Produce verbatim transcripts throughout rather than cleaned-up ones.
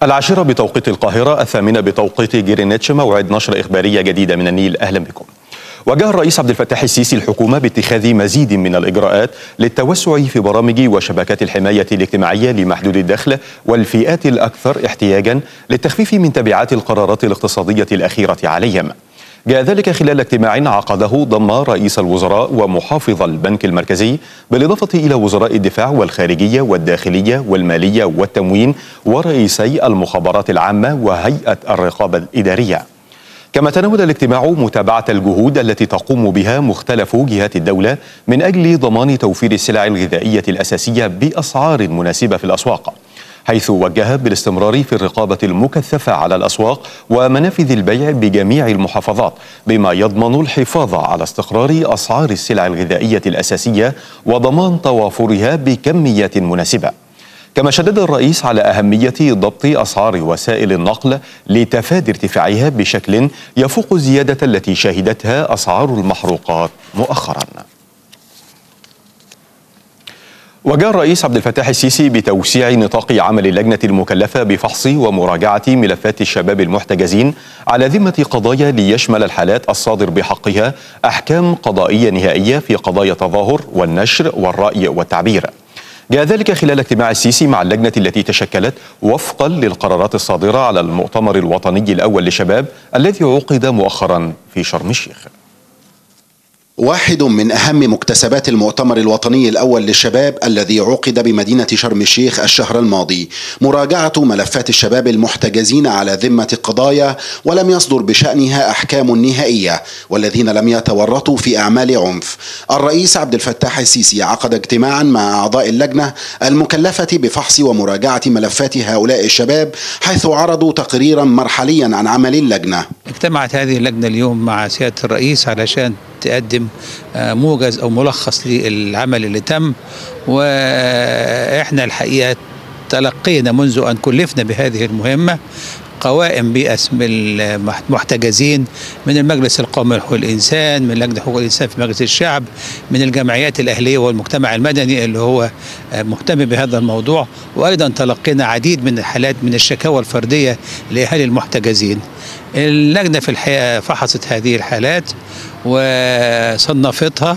العاشرة بتوقيت القاهرة، الثامنة بتوقيت جرينتش، موعد نشر إخبارية جديدة من النيل. أهلا بكم. وجه الرئيس عبد الفتاح السيسي الحكومة باتخاذ مزيد من الإجراءات للتوسع في برامج وشبكات الحماية الاجتماعية لمحدود الدخل والفئات الأكثر احتياجا للتخفيف من تبعات القرارات الاقتصادية الأخيرة عليهم. جاء ذلك خلال اجتماع عقده ضم رئيس الوزراء ومحافظ البنك المركزي بالإضافة إلى وزراء الدفاع والخارجية والداخلية والمالية والتموين ورئيسي المخابرات العامة وهيئة الرقابة الإدارية. كما تناول الاجتماع متابعة الجهود التي تقوم بها مختلف جهات الدولة من أجل ضمان توفير السلع الغذائية الأساسية بأسعار مناسبة في الأسواق، حيث وجه بالاستمرار في الرقابة المكثفة على الأسواق ومنافذ البيع بجميع المحافظات، بما يضمن الحفاظ على استقرار أسعار السلع الغذائية الأساسية وضمان توافرها بكميات مناسبة. كما شدد الرئيس على أهمية ضبط أسعار وسائل النقل لتفادي ارتفاعها بشكل يفوق الزيادة التي شهدتها أسعار المحروقات مؤخرا. وجاء الرئيس عبد الفتاح السيسي بتوسيع نطاق عمل اللجنة المكلفة بفحص ومراجعة ملفات الشباب المحتجزين على ذمة قضايا ليشمل الحالات الصادر بحقها أحكام قضائية نهائية في قضايا التظاهر والنشر والرأي والتعبير. جاء ذلك خلال اجتماع السيسي مع اللجنة التي تشكلت وفقا للقرارات الصادرة على المؤتمر الوطني الأول للشباب الذي عقد مؤخرا في شرم الشيخ. واحد من أهم مكتسبات المؤتمر الوطني الأول للشباب الذي عقد بمدينة شرم الشيخ الشهر الماضي مراجعة ملفات الشباب المحتجزين على ذمة قضايا ولم يصدر بشأنها أحكام نهائية والذين لم يتورطوا في أعمال عنف. الرئيس عبد الفتاح السيسي عقد اجتماعا مع أعضاء اللجنة المكلفة بفحص ومراجعة ملفات هؤلاء الشباب، حيث عرضوا تقريرا مرحليا عن عمل اللجنة. اجتمعت هذه اللجنة اليوم مع سيادة الرئيس علشان تقدم موجز أو ملخص للعمل اللي تم، وإحنا الحقيقة تلقينا منذ أن كلفنا بهذه المهمة قوائم باسم المحتجزين من المجلس القومي لحقوق الإنسان، من لجنة حقوق الإنسان في مجلس الشعب، من الجمعيات الأهلية والمجتمع المدني اللي هو مهتم بهذا الموضوع، وأيضا تلقينا عديد من الحالات من الشكاوى الفردية لأهالي المحتجزين. اللجنة في الحقيقة فحصت هذه الحالات وصنفتها،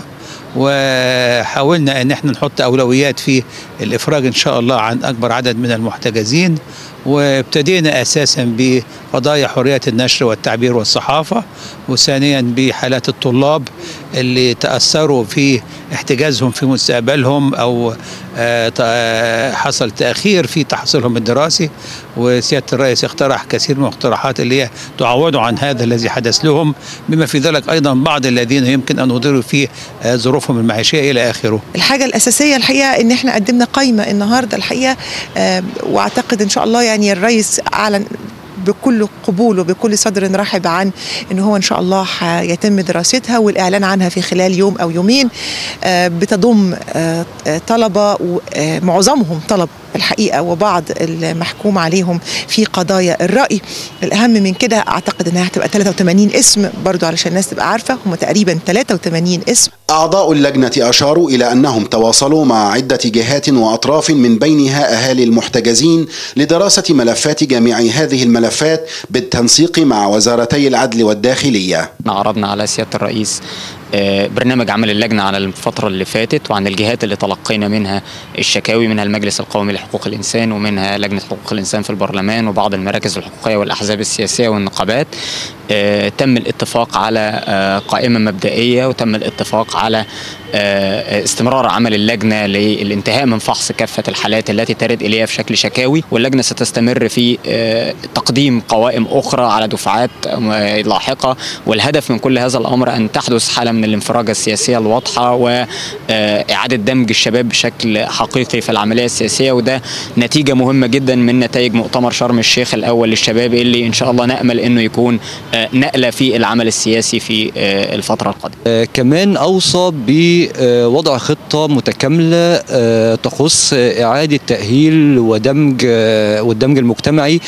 وحاولنا ان احنا نحط اولويات في الافراج ان شاء الله عن اكبر عدد من المحتجزين، وابتدينا اساسا بقضايا حرية النشر والتعبير والصحافة، وثانيا بحالات الطلاب اللي تأثروا في احتجازهم في مستقبلهم او حصل تأخير في تحصيلهم الدراسي، وسيادة الرئيس اقترح كثير من الاقتراحات اللي هي تعوضوا عن هذا الذي حدث لهم، بما في ذلك ايضا بعض الذين يمكن ان يضروا في ظروفهم المعيشية الى اخره. الحاجة الاساسية الحقيقة ان احنا قدمنا قائمة النهاردة الحقيقة، واعتقد ان شاء الله يعني الرئيس اعلن بكل قبول وبكل صدر رحب عن ان هو ان شاء الله يتم دراستها والاعلان عنها في خلال يوم او يومين. بتضم طلبه معظمهم طلب الحقيقه وبعض المحكوم عليهم في قضايا الرأي. الاهم من كده اعتقد انها هتبقى ثلاثة وثمانين اسم برضو علشان الناس تبقى عارفه، هم تقريبا ثلاثة وثمانين اسم. أعضاء اللجنة أشاروا إلى أنهم تواصلوا مع عدة جهات وأطراف من بينها أهالي المحتجزين لدراسة ملفات جميع هذه الملفات بالتنسيق مع وزارتي العدل والداخلية. عرضنا على سيادة الرئيس برنامج عمل اللجنة على الفترة اللي فاتت وعن الجهات اللي تلقينا منها الشكاوي، منها المجلس القومي لحقوق الإنسان ومنها لجنة حقوق الإنسان في البرلمان وبعض المراكز الحقوقية والأحزاب السياسية والنقابات. تم الاتفاق على قائمة مبدئية وتم الاتفاق على استمرار عمل اللجنة للانتهاء من فحص كافة الحالات التي ترد إليها في شكل شكاوي، واللجنة ستستمر في تقديم قوائم أخرى على دفعات لاحقة، والهدف من كل هذا الأمر أن تحدث حالة من الانفراجة السياسية الواضحة وإعادة دمج الشباب بشكل حقيقي في العملية السياسية، وده نتيجة مهمة جدا من نتائج مؤتمر شرم الشيخ الأول للشباب اللي إن شاء الله نأمل أنه يكون نقلة في العمل السياسي في الفترة القادمة. كمان أوصى بوضع خطة متكاملة تخص إعادة تأهيل ودمج والدمج المجتمعي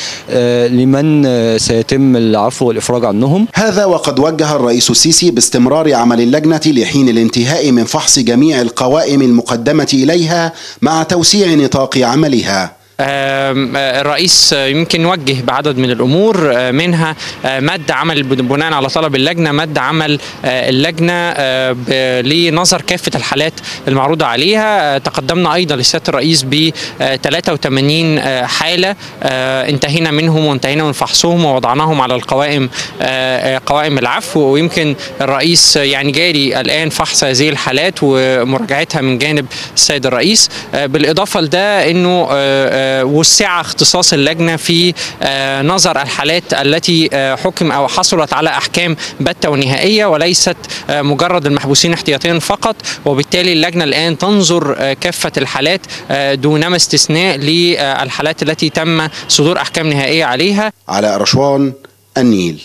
لمن سيتم العفو والإفراج عنهم. هذا وقد وجه الرئيس السيسي باستمرار عمل اللجنة لحين الانتهاء من فحص جميع القوائم المقدمة إليها مع توسيع نطاق عملها. الرئيس يمكن وجه بعدد من الأمور، منها مد عمل بناء على طلب اللجنة، مد عمل اللجنة لنظر كافة الحالات المعروضة عليها. تقدمنا أيضا لسيادة الرئيس ب ثلاثة وثمانين حالة انتهينا منهم وانتهينا من فحصهم ووضعناهم على القوائم قوائم العفو، ويمكن الرئيس يعني جاري الآن فحص هذه الحالات ومراجعتها من جانب السيد الرئيس. بالإضافة لده أنه وسع اختصاص اللجنة في نظر الحالات التي حكم أو حصلت على أحكام بتة ونهائية وليست مجرد المحبوسين احتياطيا فقط، وبالتالي اللجنة الآن تنظر كافة الحالات دونما استثناء للحالات التي تم صدور أحكام نهائية عليها. علاء رشوان، النيل.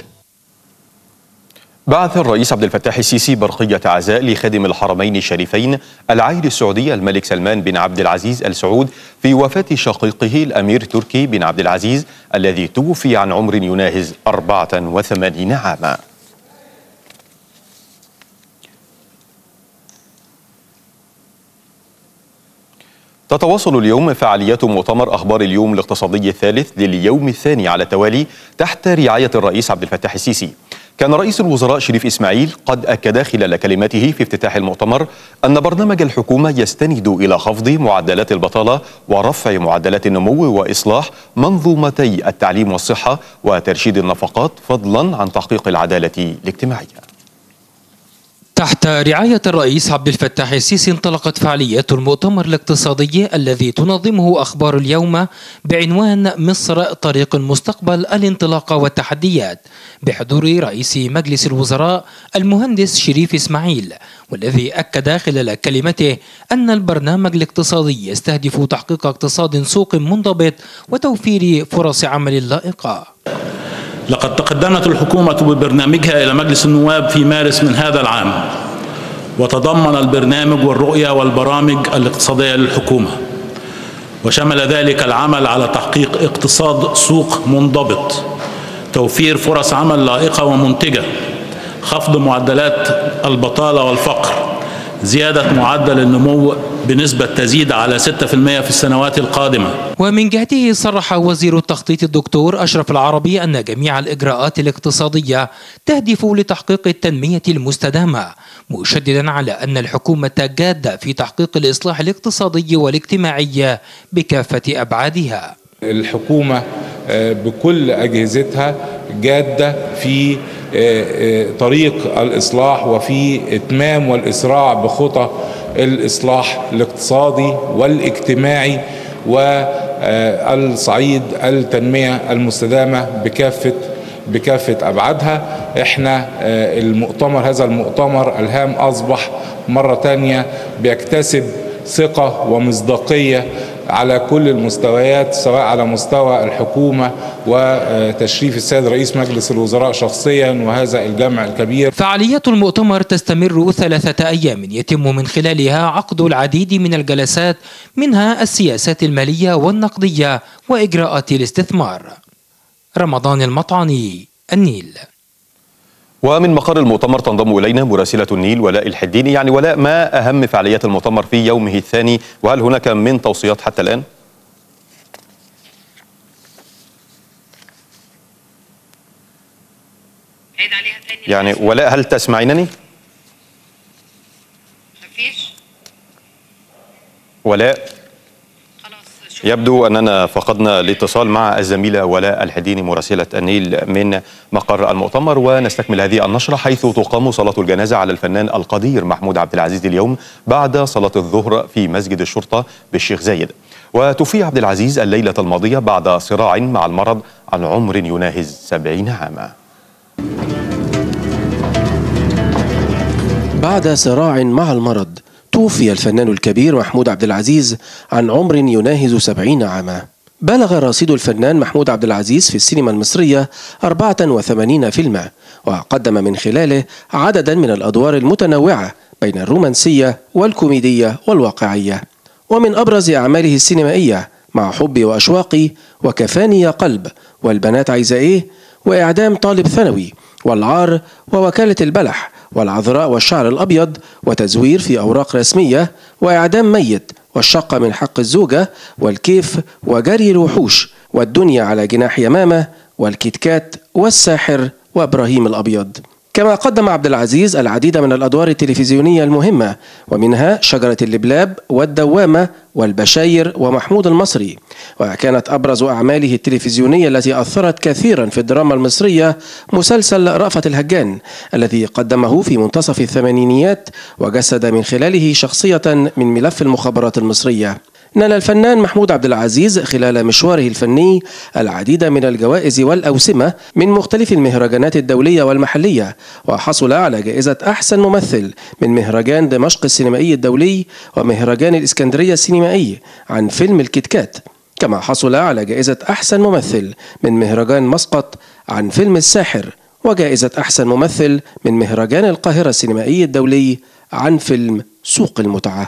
بعث الرئيس عبد الفتاح السيسي برقية عزاء لخادم الحرمين الشريفين العائل السعودي الملك سلمان بن عبد العزيز ال سعود في وفاة شقيقه الأمير تركي بن عبد العزيز الذي توفي عن عمر يناهز أربعة وثمانين عاما. تتواصل اليوم فعاليات مؤتمر أخبار اليوم الاقتصادي الثالث لليوم الثاني على التوالي تحت رعاية الرئيس عبد الفتاح السيسي. كان رئيس الوزراء شريف إسماعيل قد أكد خلال كلمته في افتتاح المؤتمر أن برنامج الحكومة يستند إلى خفض معدلات البطالة ورفع معدلات النمو وإصلاح منظومتي التعليم والصحة وترشيد النفقات فضلا عن تحقيق العدالة الاجتماعية. تحت رعاية الرئيس عبد الفتاح السيسي انطلقت فعاليات المؤتمر الاقتصادي الذي تنظمه أخبار اليوم بعنوان مصر طريق المستقبل، الانطلاق والتحديات، بحضور رئيس مجلس الوزراء المهندس شريف إسماعيل، والذي أكد خلال كلمته أن البرنامج الاقتصادي يستهدف تحقيق اقتصاد سوق منضبط وتوفير فرص عمل لائقة. لقد تقدمت الحكومة ببرنامجها إلى مجلس النواب في مارس من هذا العام، وتضمن البرنامج والرؤية والبرامج الاقتصادية للحكومة، وشمل ذلك العمل على تحقيق اقتصاد سوق منضبط، توفير فرص عمل لائقة ومنتجة، خفض معدلات البطالة والفقر، زيادة معدل النمو بنسبة تزيد على ستة بالمئة في السنوات القادمة. ومن جهته صرح وزير التخطيط الدكتور أشرف العربي أن جميع الإجراءات الاقتصادية تهدف لتحقيق التنمية المستدامة، مشددا على أن الحكومة جادة في تحقيق الإصلاح الاقتصادي والاجتماعي بكافة أبعادها. الحكومة بكل أجهزتها جادة في طريق الإصلاح وفي إتمام والإسراع بخطى الإصلاح الاقتصادي والاجتماعي والصعيد التنمية المستدامة بكافة بكافة أبعادها. احنا المؤتمر هذا المؤتمر الهام أصبح مرة تانية بيكتسب ثقة ومصداقية على كل المستويات، سواء على مستوى الحكومة وتشريف السيد رئيس مجلس الوزراء شخصيا وهذا الجمع الكبير. فعاليات المؤتمر تستمر ثلاثة أيام يتم من خلالها عقد العديد من الجلسات، منها السياسات المالية والنقدية وإجراءات الاستثمار. رمضان المطعني، النيل. ومن مقر المؤتمر تنضم إلينا مراسلة النيل ولاء الحديني. يعني ولاء، ما أهم فعاليات المؤتمر في يومه الثاني، وهل هناك من توصيات حتى الآن؟ يعني ولاء، هل تسمعينني؟ ولاء، يبدو أننا فقدنا الاتصال مع الزميلة ولاء الحديني مراسلة النيل من مقر المؤتمر. ونستكمل هذه النشرة حيث تقام صلاة الجنازة على الفنان القدير محمود عبد العزيز اليوم بعد صلاة الظهر في مسجد الشرطة بالشيخ زايد. وتوفي عبد العزيز الليلة الماضية بعد صراع مع المرض عن عمر يناهز سبعين عاما. بعد صراع مع المرض توفي الفنان الكبير محمود عبد العزيز عن عمر يناهز سبعين عاما. بلغ رصيد الفنان محمود عبد العزيز في السينما المصرية أربعة وثمانين فيلما، وقدم من خلاله عددا من الأدوار المتنوعة بين الرومانسية والكوميدية والواقعية. ومن أبرز أعماله السينمائية مع حبي وأشواقي وكفاني يا قلب والبنات عايزة إيه وإعدام طالب ثانوي والعار ووكالة البلح والعذراء والشعر الأبيض وتزوير في أوراق رسمية وإعدام ميت والشقة من حق الزوجة والكيف وجري الوحوش والدنيا على جناح يمامة والكيتكات والساحر وإبراهيم الأبيض. كما قدم عبد العزيز العديد من الأدوار التلفزيونية المهمة، ومنها شجرة اللبلاب والدوامة والبشاير ومحمود المصري. وكانت أبرز أعماله التلفزيونية التي أثرت كثيرا في الدراما المصرية مسلسل رأفت الهجان الذي قدمه في منتصف الثمانينيات، وجسد من خلاله شخصية من ملف المخابرات المصرية. نال الفنان محمود عبد العزيز خلال مشواره الفني العديد من الجوائز والأوسمة من مختلف المهرجانات الدولية والمحلية، وحصل على جائزة أحسن ممثل من مهرجان دمشق السينمائي الدولي ومهرجان الإسكندرية السينمائي عن فيلم الكيتكات، كما حصل على جائزة أحسن ممثل من مهرجان مسقط عن فيلم الساحر، وجائزة أحسن ممثل من مهرجان القاهرة السينمائي الدولي عن فيلم سوق المتعة.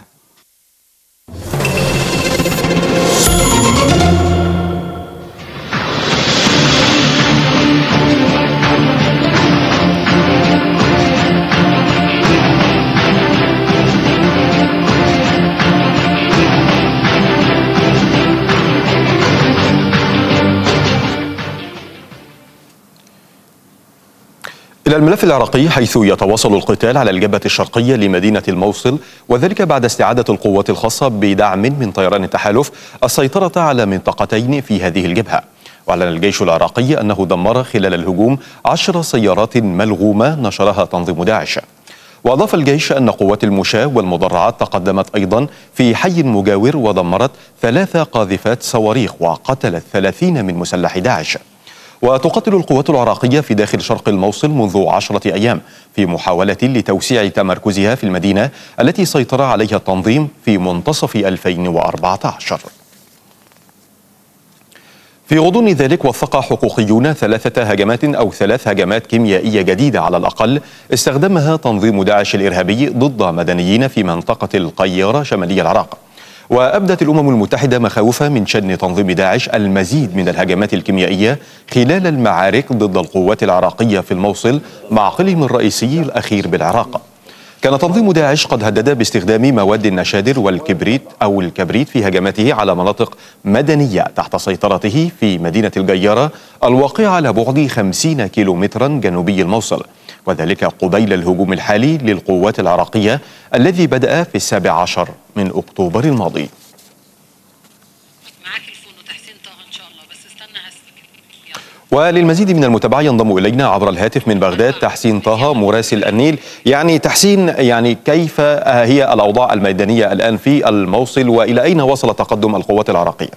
إلى الملف العراقي، حيث يتواصل القتال على الجبهة الشرقية لمدينة الموصل، وذلك بعد استعادة القوات الخاصة بدعم من طيران التحالف السيطرة على منطقتين في هذه الجبهة. وأعلن الجيش العراقي أنه دمر خلال الهجوم عشر سيارات ملغومة نشرها تنظيم داعش. وأضاف الجيش أن قوات المشاة والمدرعات تقدمت أيضا في حي مجاور ودمرت ثلاث قاذفات صواريخ وقتلت ثلاثين من مسلحي داعش. وتقاتل القوات العراقية في داخل شرق الموصل منذ عشرة أيام في محاولة لتوسيع تمركزها في المدينة التي سيطر عليها التنظيم في منتصف ألفين وأربعة عشر. في غضون ذلك، وثق حقوقيون ثلاثة هجمات أو ثلاث هجمات كيميائية جديدة على الأقل استخدمها تنظيم داعش الإرهابي ضد مدنيين في منطقة القيارة شمالي العراق. وأبدت الأمم المتحدة مخاوفها من شن تنظيم داعش المزيد من الهجمات الكيميائية خلال المعارك ضد القوات العراقية في الموصل مع قلهم الرئيسي الأخير بالعراق. كان تنظيم داعش قد هدد باستخدام مواد النشادر والكبريت أو الكبريت في هجماته على مناطق مدنية تحت سيطرته في مدينة القيارة الواقعة على بعد خمسين كيلومترا جنوبي الموصل، وذلك قبيل الهجوم الحالي للقوات العراقية الذي بدأ في السابع عشر من أكتوبر الماضي. وللمزيد من المتابعة ينضم إلينا عبر الهاتف من بغداد تحسين طه مراسل النيل. يعني تحسين، يعني كيف هي الأوضاع الميدانية الآن في الموصل وإلى أين وصل تقدم القوات العراقية؟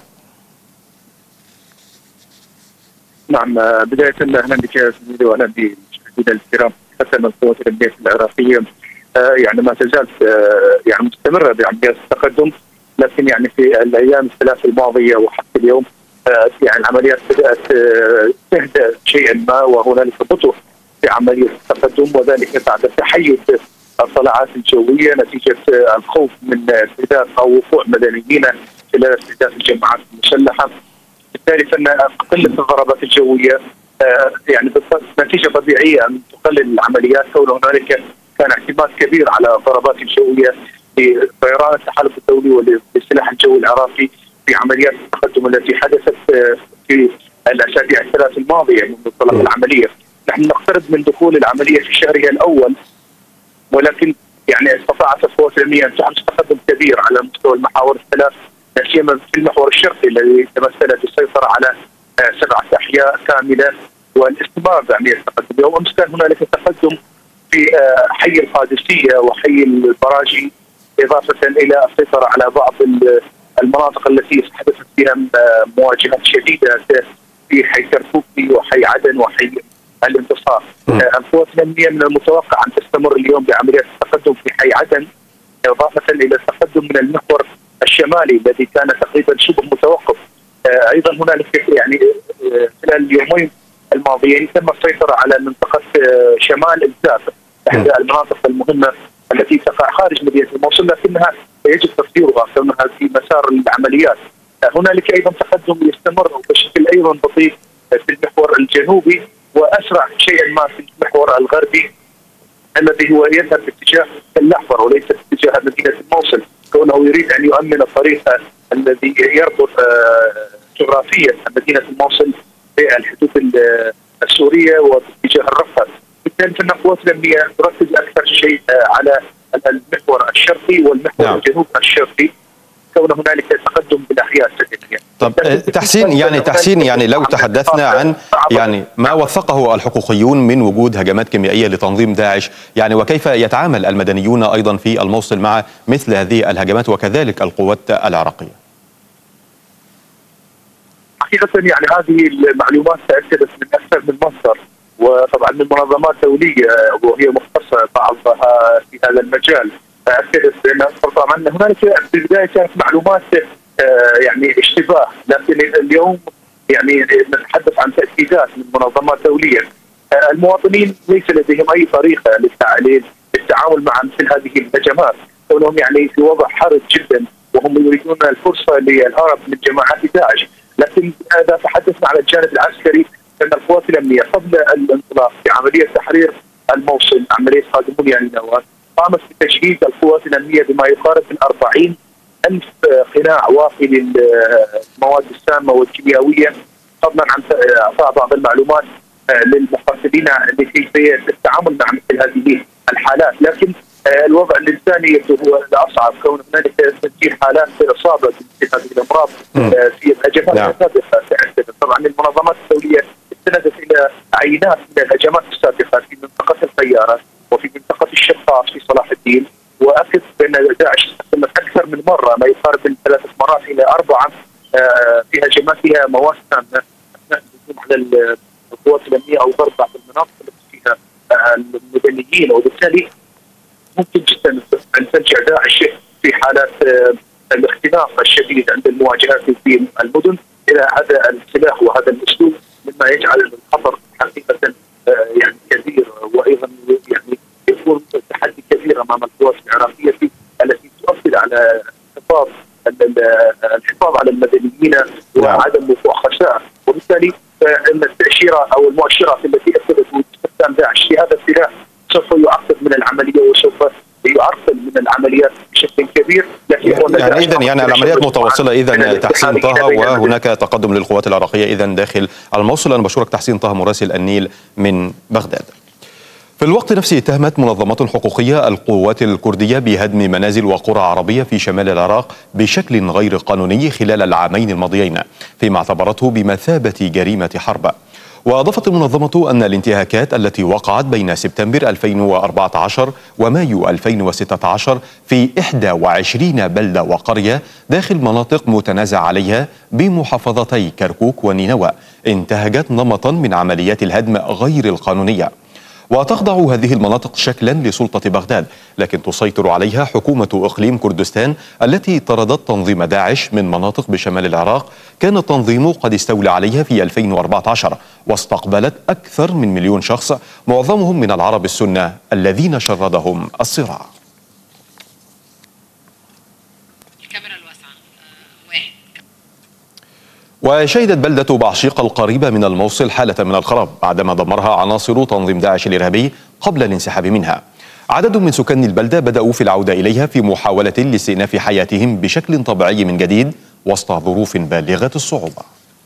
نعم، بداية أهلا بك يا سيدي وأهلا بمشاهدينا الكرام. قسم القوات الأمنية العراقية يعني ما تزال يعني مستمرة بعمليات التقدم، لكن يعني في الأيام الثلاث الماضية وحتى اليوم يعني العمليات بدأت تهدأ شيئا ما، وهنالك بطء في عملية التقدم، وذلك بعد تحيز الطلعات الجوية نتيجة الخوف من استهداف أو وقوع مدنيين خلال استهداف الجماعات المسلحة. بالتالي فإن قلة الضربات الجوية يعني نتيجة طبيعية أن تقلل العمليات، كون هنالك كان اعتماد كبير على الضربات الجوية لطيران التحالف الدولي وللسلاح الجوي العراقي في عمليات التقدم التي حدثت في الاسابيع الثلاث الماضيه منذ انطلاق العمليه. نحن نقترب من دخول العمليه في شهرها الاول، ولكن يعني استطاعت القوات الامنيه ان تحدث تقدم كبير على مستوى المحاور الثلاث، لا سيما في المحور الشرقي الذي تمثلت السيطره على سبعه احياء كامله والاستمرار بعمليه التقدم. يوم امس كان هنالك تقدم في حي القادسيه وحي البراجي، اضافه الى السيطره على بعض المناطق التي حدثت فيها مواجهات شديده في حي كركوكي وحي عدن وحي الانتصار. القوات الامنيه من المتوقع ان تستمر اليوم بعمليات التقدم في حي عدن، اضافه الى التقدم من المحور الشمالي الذي كان تقريبا شبه متوقف. ايضا هنالك يعني خلال اليومين الماضيين تم السيطره على منطقه شمال الزاف، احدى المناطق المهمه التي تقع خارج مدينه الموصل، لكنها يجب تصديرها كونها في مسار العمليات. هنالك ايضا تقدم يستمر بشكل ايضا بطيء في المحور الجنوبي، واسرع شيئا ما في المحور الغربي الذي هو يذهب باتجاه الاحمر وليس باتجاه مدينه الموصل. كونه يريد ان يؤمن الطريق الذي يربط جغرافيا مدينه الموصل بالحدود السوريه وباتجاه الرفح. بالتالي فان القوات الامنيه تركز اكثر شيء على المحور الشرقي والمحور نعم. الجنوب الشرقي، كون هنالك تقدم بالاحياء السكنيه. طب تحسين يعني تحسين يعني لو تحدثنا عن يعني ما وثقه الحقوقيون من وجود هجمات كيميائيه لتنظيم داعش، يعني وكيف يتعامل المدنيون ايضا في الموصل مع مثل هذه الهجمات وكذلك القوات العراقيه؟ حقيقه يعني هذه المعلومات تاكدت من اكثر من مصدر، وطبعا من منظمات دوليه وهي مختصه بعضها في هذا المجال اكدت بان طبعا هنالك في البدايه كانت معلومات يعني اشتباه، لكن اليوم يعني نتحدث عن تاكيدات من منظمات دوليه. المواطنين ليس لديهم اي طريقه للتعامل مع مثل هذه الهجمات، كونهم يعني في وضع حرج جدا وهم يريدون الفرصه للهرب من جماعات داعش. لكن اذا تحدثنا على الجانب العسكري فان القوات الامنيه قبل الانطلاق في عمليه تحرير الموصل، عمليه قادمون يعني نواه، قامت بتجهيز القوات الامنيه بما يقارب من أربعين ألف قناع واقي للمواد السامه والكيميائيه، فضلا عن اعطاء بعض المعلومات للمقاتلين لكيفيه التعامل مع مثل هذه الحالات. لكن الوضع الانساني هو الاصعب، كون هنالك تسجيل حالات اصابه بمثل هذه الامراض في الهجمات السابقه. طبعا المنظمات الدوليه استندت الى عينات من الهجمات السابقه في منطقه الطياره وفي منطقه الشقاق في صلاح الدين، واكد بان داعش استخدمت اكثر من مره ما يقارب من ثلاث مرات الى اربعه في هجماتها مواد سامه اثناء الهجوم على القوات الامنيه او ضرب بعض المناطق التي فيها المدنيين، وبالتالي ممكن جدا ان ترجع داعش في حالات الاختناق الشديد عند المواجهات في المدن الى هذا السلاح وهذا الاسلوب، مما يجعل الخطر حقيقه يعني كبير، وايضا يعني يكون تحدي كبير امام القوات العراقيه التي تؤثر على الحفاظ الحفاظ على المدنيين وعدم وقوع خسائر. وبالتالي ان التاشيره او المؤشرات التي اثبتت استخدام داعش في هذا السلاح سوف يعقد من العمليه وسوف يعرقل من العمليات بشكل كبير. لكن يعني اذا يعني العمليات متواصله اذا تحسين طه، وهناك تقدم للقوات العراقيه اذا داخل الموصل. انا بشكرك تحسين طه مراسل النيل من بغداد. في الوقت نفسه اتهمت منظمات حقوقيه القوات الكرديه بهدم منازل وقرى عربيه في شمال العراق بشكل غير قانوني خلال العامين الماضيين، فيما اعتبرته بمثابه جريمه حرب. وأضافت المنظمة أن الانتهاكات التي وقعت بين سبتمبر ألفين وأربعة عشر ومايو ألفين وستة عشر في إحدى وعشرين بلدة وقرية داخل مناطق متنازع عليها بمحافظتي كركوك ونينوى انتهجت نمطا من عمليات الهدم غير القانونية. وتخضع هذه المناطق شكلا لسلطة بغداد، لكن تسيطر عليها حكومة إقليم كردستان التي طردت تنظيم داعش من مناطق بشمال العراق كان التنظيم قد استولى عليها في ألفين وأربعة عشر، واستقبلت أكثر من مليون شخص معظمهم من العرب السنة الذين شردهم الصراع. وشهدت بلدة بعشيق القريبة من الموصل حالة من الخراب بعدما دمرها عناصر تنظيم داعش الإرهابي قبل الانسحاب منها. عدد من سكان البلدة بدأوا في العودة إليها في محاولة لاستئناف حياتهم بشكل طبيعي من جديد وسط ظروف بالغة الصعوبة.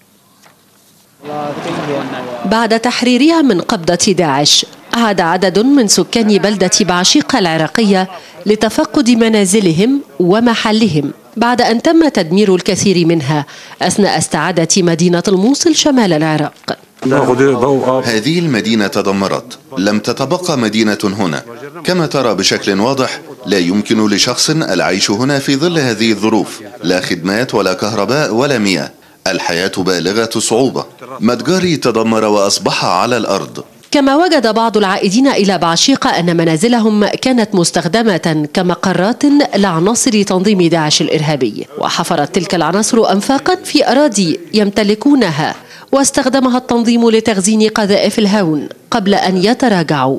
بعد تحريرها من قبضة داعش، عاد عدد من سكان بلدة بعشيق العراقية لتفقد منازلهم ومحلهم بعد أن تم تدمير الكثير منها أثناء استعادة مدينة الموصل شمال العراق. هذه المدينة تدمرت، لم تتبقى مدينة هنا. كما ترى بشكل واضح لا يمكن لشخص العيش هنا في ظل هذه الظروف، لا خدمات ولا كهرباء ولا مياه. الحياة بالغة الصعوبة. متجري تدمر وأصبح على الأرض. كما وجد بعض العائدين إلى بعشيق أن منازلهم كانت مستخدمة كمقرات لعناصر تنظيم داعش الإرهابي، وحفرت تلك العناصر أنفاقا في أراضي يمتلكونها واستخدمها التنظيم لتخزين قذائف الهون قبل أن يتراجعوا.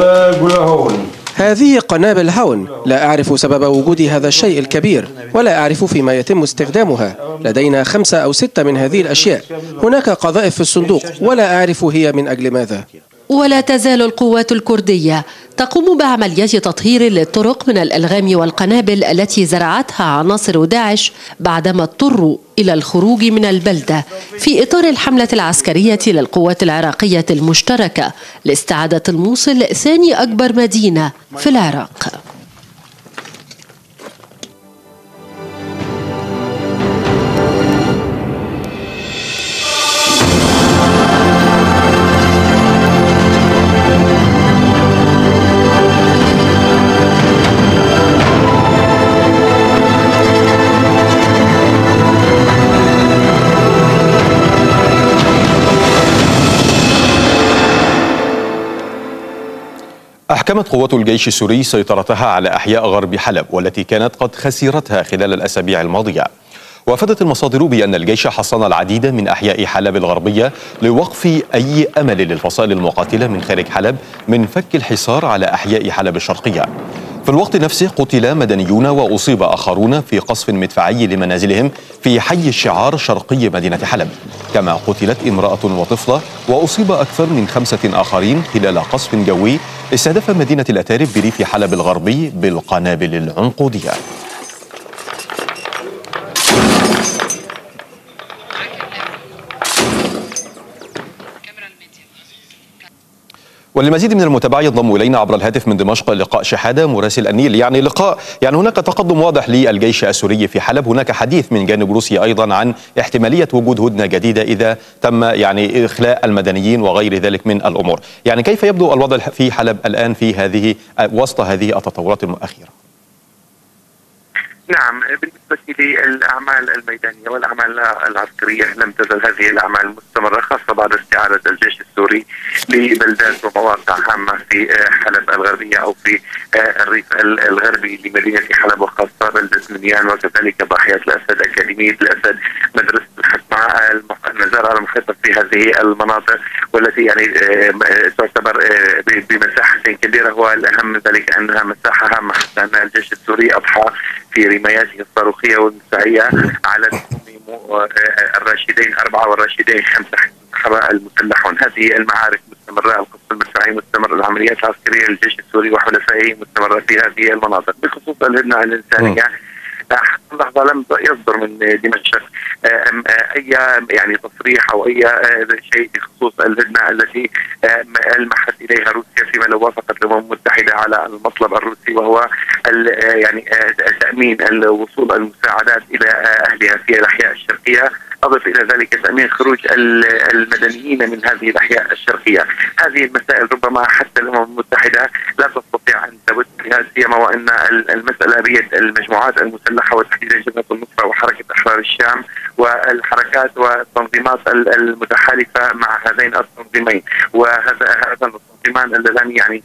هذه قنابل هون، لا أعرف سبب وجود هذا الشيء الكبير ولا أعرف فيما يتم استخدامها. لدينا خمسة أو ستة من هذه الأشياء. هناك قذائف في الصندوق ولا أعرف هي من أجل ماذا. ولا تزال القوات الكردية تقوم بعمليات تطهير للطرق من الألغام والقنابل التي زرعتها عناصر داعش بعدما اضطروا إلى الخروج من البلدة في إطار الحملة العسكرية للقوات العراقية المشتركة لاستعادة الموصل ثاني أكبر مدينة في العراق. أحكمت قوات الجيش السوري سيطرتها على أحياء غرب حلب والتي كانت قد خسرتها خلال الأسابيع الماضية. وافدت المصادر بأن الجيش حصن العديد من أحياء حلب الغربية لوقف أي أمل للفصائل المقاتلة من خارج حلب من فك الحصار على أحياء حلب الشرقية. في الوقت نفسه قتل مدنيون وأصيب آخرون في قصف مدفعي لمنازلهم في حي الشعار شرقي مدينة حلب، كما قتلت امرأة وطفلة وأصيب أكثر من خمسة آخرين خلال قصف جوي استهدف مدينة الأتارب بريف حلب الغربي بالقنابل العنقودية. وللمزيد من المتابعة ينضم إلينا عبر الهاتف من دمشق لقاء شحادة مراسل النيل. يعني لقاء يعني هناك تقدم واضح للجيش السوري في حلب، هناك حديث من جانب روسيا أيضا عن احتمالية وجود هدنة جديدة إذا تم يعني إخلاء المدنيين وغير ذلك من الأمور. يعني كيف يبدو الوضع في حلب الآن في هذه وسط هذه التطورات الأخيرة؟ نعم، بالنسبة للأعمال الميدانية والأعمال العسكرية لم تزل هذه الأعمال مستمرة، خاصة بعد استعادة الجيش السوري لبلدات ومواقع هامة في حلب الغربية أو في الريف الغربي لمدينة حلب، وخاصة بلدة منيان وكذلك ضاحية الأسد، أكاديمية الأسد، مدرسة الحكمة، المزارع المحيطة في هذه المناطق والتي يعني تعتبر بمساحة كبيرة، والأهم من ذلك أنها مساحة هامة حتى أن الجيش السوري أضحى في رماياته الصاروخية والمدفعية على الراشدين أربعة والراشدين خمسة حرب المسلحون. هذه المعارك مستمرة، القصف المدفعي مستمر، العمليات العسكرية للجيش السوري وحلفائه مستمرة في هذه المناطق. بخصوص الهدنة الإنسانية حتى اللحظة لم يصدر من دمشق أي يعني تصريح أو أي شيء بخصوص الهدنة التي ألمحت إليها روسيا، فيما لو وافقت الأمم المتحدة على المطلب الروسي وهو يعني تأمين الوصول المساعدات إلى أهلها في الأحياء الشرقية، أضف إلى ذلك تأمين خروج المدنيين من هذه الأحياء الشرقية. هذه المسائل ربما حتى الأمم المتحدة لا تستطيع أن تبت بها، سيما وأن المسألة بيد المجموعات المسلحة وتحديدا جبهة النصرة وحركة أحرار الشام والحركات والتنظيمات المتحالفة مع هذين التنظيمين. وهذا هذا التنظيمان اللذان يعني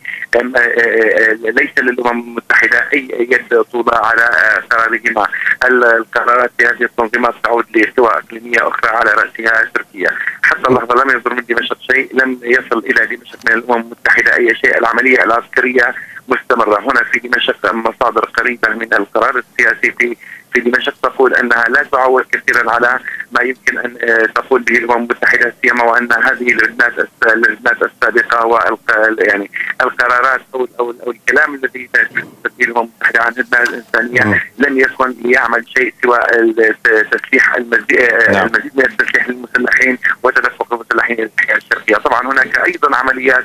ليس للأمم المتحدة أي يد طولة على قرارهما. القرارات في هذه التنظيمات تعود لقوى إقليمية أخرى على رأسها تركيا. حتى اللحظة لم يصدر من دمشق شيء، لم يصل إلى دمشق من الأمم المتحدة أي شيء. العملية العسكرية مستمرة هنا في دمشق. مصادر قريبة من القرار السياسي في في دمشق تقول أنها لا تعول كثيرا على ما يمكن أن تقول به الأمم المتحدة، سيما وأن هذه اللجنات اللجنات السابقة وال يعني القرارات أو أو, أو الكلام الذي تستفيد الأمم المتحدة عن الهدنة الإنسانية لم يكن ليعمل شيء سوى تسليح المزيد المزيد من التسليح للمسلحين وتدفق المسلحين إلى الأحياء الشرقية. طبعا هناك أيضا عمليات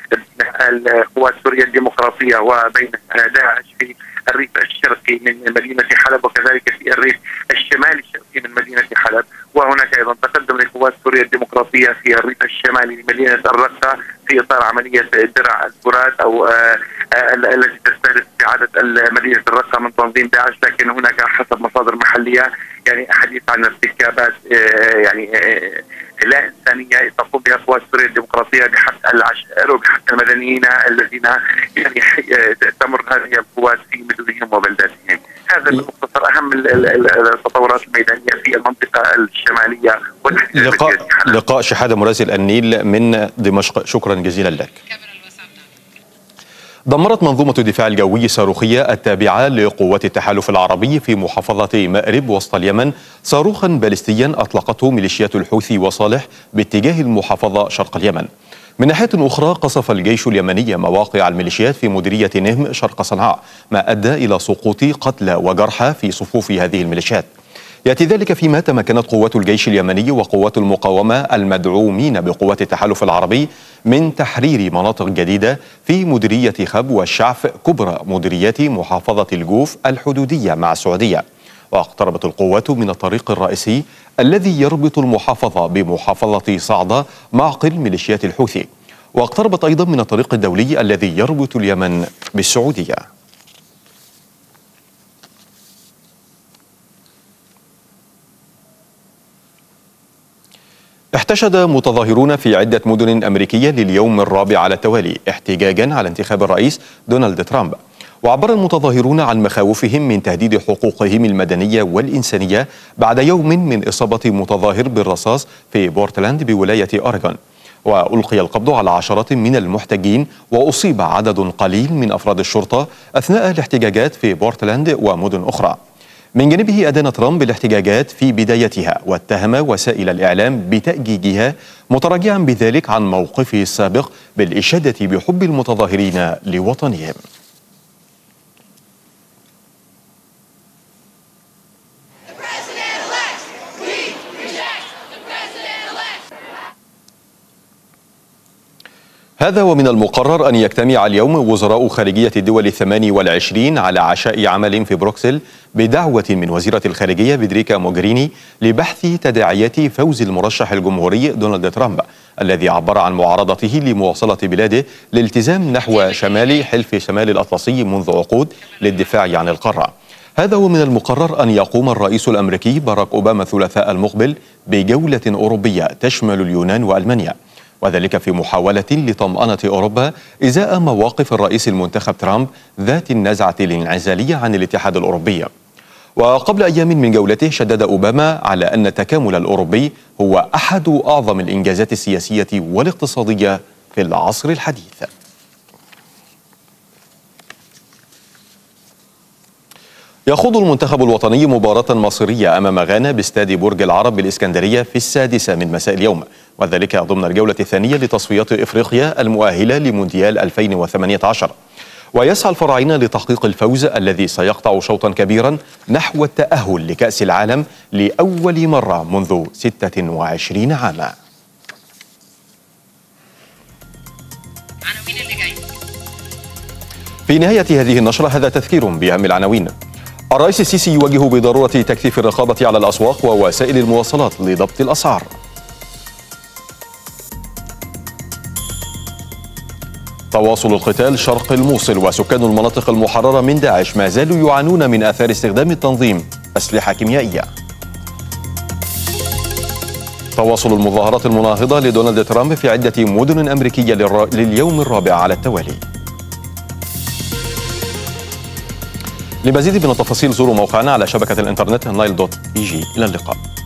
القوات السورية الديمقراطية وبين داعش في الريف الشرقي من مدينة حلب وكذلك في الريف الشمالي الشرقي من مدينة حلب. وهناك أيضا تقدم للقوات السورية الديمقراطية في الريف الشمالي لمدينة الرقة في إطار عملية درع الفرات أو آه آه التي تستهدف استعادة مدينة الرقة من تنظيم داعش. لكن هناك حسب مصادر محلية يعني حديث عن ارتكابات آه يعني آه لا إنسانية تقوم بها القوات السورية الديمقراطية بحق العشائر وبحق المدنيين الذين يعني تمر هذه القوات في مدنهم وبلداتهم. هذا بالمختصر أهم التطورات الميدانية في المنطقة الشمالية. لقاء لقاء شحادة مراسل النيل من دمشق، شكرا جزيلا لك. دمرت منظومة الدفاع الجوي الصاروخية التابعة لقوات التحالف العربي في محافظة مأرب وسط اليمن صاروخا باليستيا أطلقته ميليشيات الحوثي وصالح باتجاه المحافظة شرق اليمن. من ناحية أخرى قصف الجيش اليمني مواقع الميليشيات في مديرية نهم شرق صنعاء، ما أدى إلى سقوط قتلى وجرحى في صفوف هذه الميليشيات. يأتي ذلك فيما تمكنت قوات الجيش اليمني وقوات المقاومة المدعومين بقوات التحالف العربي من تحرير مناطق جديدة في مديرية خب والشعف كبرى مديريات محافظة الجوف الحدودية مع السعودية. واقتربت القوات من الطريق الرئيسي الذي يربط المحافظة بمحافظة صعدة معقل ميليشيات الحوثي، واقتربت أيضا من الطريق الدولي الذي يربط اليمن بالسعودية. احتشد متظاهرون في عدة مدن أمريكية لليوم الرابع على التوالي احتجاجا على انتخاب الرئيس دونالد ترامب. وعبر المتظاهرون عن مخاوفهم من تهديد حقوقهم المدنية والإنسانية بعد يوم من إصابة متظاهر بالرصاص في بورتلاند بولاية أوريغون. وألقي القبض على عشرات من المحتجين وأصيب عدد قليل من أفراد الشرطة أثناء الاحتجاجات في بورتلاند ومدن أخرى. من جانبه أدان ترامب الاحتجاجات في بدايتها واتهم وسائل الإعلام بتأجيجها، متراجعا بذلك عن موقفه السابق بالإشادة بحب المتظاهرين لوطنهم. هذا ومن المقرر أن يجتمع اليوم وزراء خارجية الدول الثماني والعشرين على عشاء عمل في بروكسل بدعوة من وزيرة الخارجية فيدريكا موغريني لبحث تداعيات فوز المرشح الجمهوري دونالد ترامب الذي عبر عن معارضته لمواصلة بلاده للالتزام نحو شمال حلف شمال الأطلسي منذ عقود للدفاع عن القارة. هذا ومن المقرر أن يقوم الرئيس الأمريكي باراك أوباما الثلاثاء المقبل بجولة أوروبية تشمل اليونان وألمانيا، وذلك في محاولة لطمأنة أوروبا إزاء مواقف الرئيس المنتخب ترامب ذات النزعة الانعزالية عن الاتحاد الأوروبي. وقبل أيام من جولته شدد أوباما على أن التكامل الأوروبي هو أحد أعظم الإنجازات السياسية والاقتصادية في العصر الحديث. يخوض المنتخب الوطني مباراة مصيرية أمام غانا باستاد برج العرب بالإسكندرية في السادسة من مساء اليوم، وذلك ضمن الجولة الثانية لتصفيات إفريقيا المؤهلة لمونديال ألفين وثمانية عشر. ويسعى الفراعنة لتحقيق الفوز الذي سيقطع شوطا كبيرا نحو التأهل لكأس العالم لأول مرة منذ ستة وعشرين عاما. في نهاية هذه النشرة هذا تذكير بأهم العناوين. الرئيس السيسي يوجه بضرورة تكثيف الرقابة على الأسواق ووسائل المواصلات لضبط الأسعار. تواصل القتال شرق الموصل وسكان المناطق المحررة من داعش ما زالوا يعانون من آثار استخدام التنظيم أسلحة كيميائية. تواصل المظاهرات المناهضة لدونالد ترامب في عدة مدن أمريكية لليوم الرابع على التوالي. لمزيد من التفاصيل زوروا موقعنا على شبكة الإنترنت نايل دوت بي جي. إلى اللقاء.